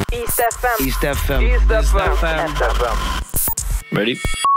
East FM. East FM. East FM. Ready?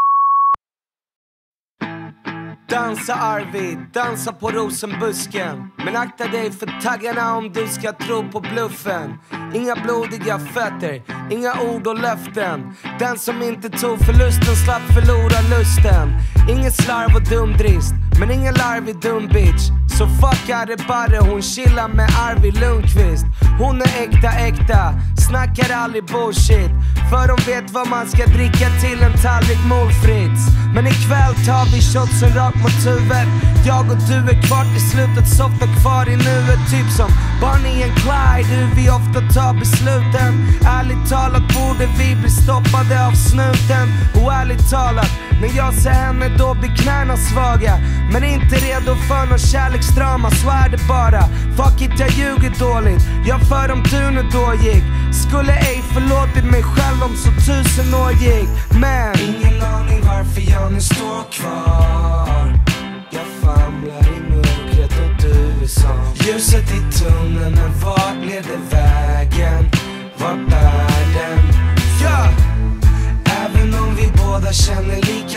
Dansa Arvid, dansa på rosenbusken. Men akta dig för taggarna om du ska tro på bluffen. Inga blodiga fötter, inga ord och löften. Den som inte tog förlusten slapp förlora lusten. Ingen slarv och dumdrist, men ingen larvig dum bitch. Så fuckar det bara, hon chillar med Arvid Lundqvist. Hon är äkta, snackar aldrig bullshit. För de vet vad man ska dricka till en tallrik målfritz. Men ikväll tar vi shotsen rakt mot huvudet. Jag och du är kvar till slutet, softa kvar i nuet. Typ som Bonnie and Clyde, hur vi ofta tar besluten. Ärligt talat borde vi bli stoppade av snuten. Och ärligt talat, när jag ser henne då blir knäna svaga. Men inte redo för någon kärleksdrama, så är det bara. Fuck it, jag ljuger dåligt, jag för om du nu då gick. Skulle ej förlåtit mig själv om så 1000 år gick. Men ingen aning varför jag nu står kvar. Jag famlar i mörkret och du är som ljuset i tunneln. Men vart leder vägen? Vart bär den? Ja! Även om vi båda känner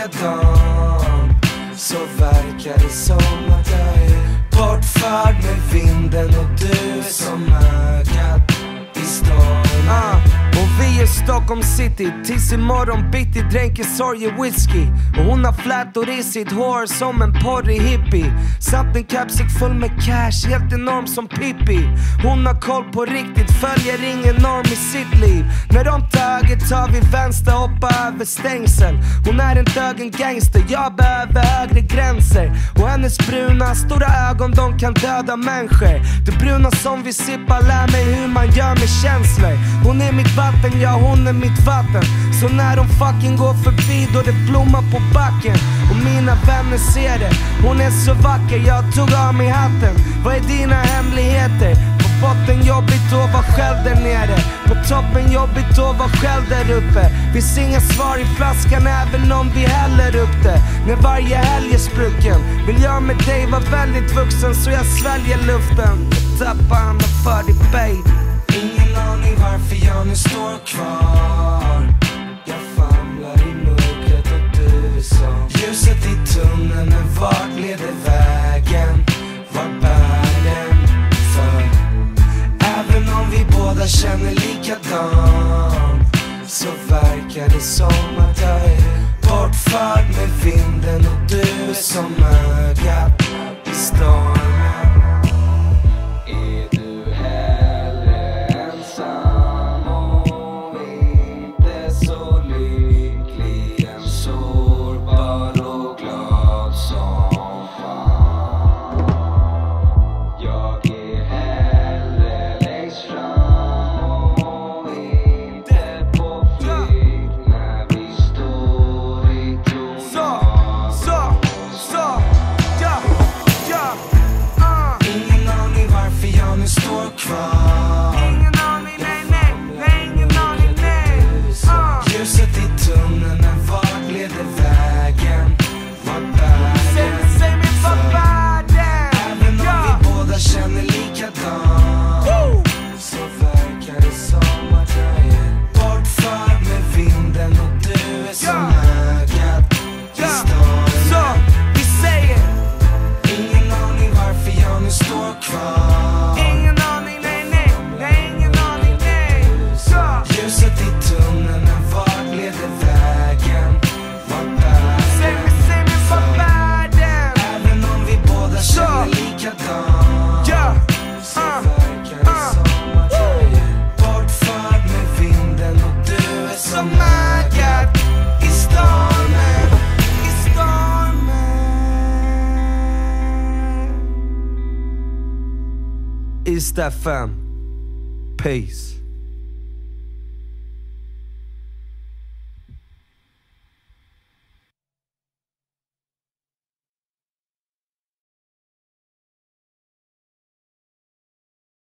likadant, så verkar det som att jag är bortförd med vinden. Och du är som ögat i storm. Och vi är Stockholm City, tills imorgon bitti dränker sorg och whisky. Och hon har flätor i sitt hår som en porrig hippie. Samt en kapsäck full med cash, helt enorm som Pippi. Hon har koll på riktigt, följer ingen norm i sitt liv. När de tar höger tar vi vänster, hoppa över stängsel. Hon är en dögen gangster, jag behöver högre gränser. Och hennes bruna, stora ögon, de kan döda människor. Det bruna som vi sippar lär mig hur man gör med känslor. Hon är mitt vatten, ja hon är mitt vatten. Så när de fucking går förbi då det blommar på backen. Och mina vänner ser det, hon är så vacker, jag tog av mig hatten. Vad är dina hemligheter? På botten jobbigt och var själv där nere. På toppen jobbigt och var själv där uppe. Finns inga svar i flaskan även om vi häller upp det. När varje helg är sprucken, vill jag med dig vara väldigt vuxen, så jag sväljer luften och tappar handen för dig baby. Ingen aning varför jag nu står kvar. Jag famlar i mörkret och du är som ljuset i tunneln. Men vart leder vägen? Vart bär den? För även om vi båda känner likadant, så verkar det som att jag är bortförd med vinden. Och du är som ögat i stormen. Ljuset i tunneln, men vart leder vägen? Vart bär den? Säg mig vart bär den? Även om vi båda känner likadant, så verkar det som att jag är bortförd med vinden. Och du är som ögat i stormen. Så vi säger ingen aning varför jag nu står kvar. Ingen aning, nej, ingen aning, nej. Ljuset i tunneln, men vart leder vägen? Vart bär den? Säg mig vart bär den? Även om vi båda känner likadant, så verkar det som att jag är bortförd med vinden. Och du är som ögat i stormen, i stormen. East FM. Peace.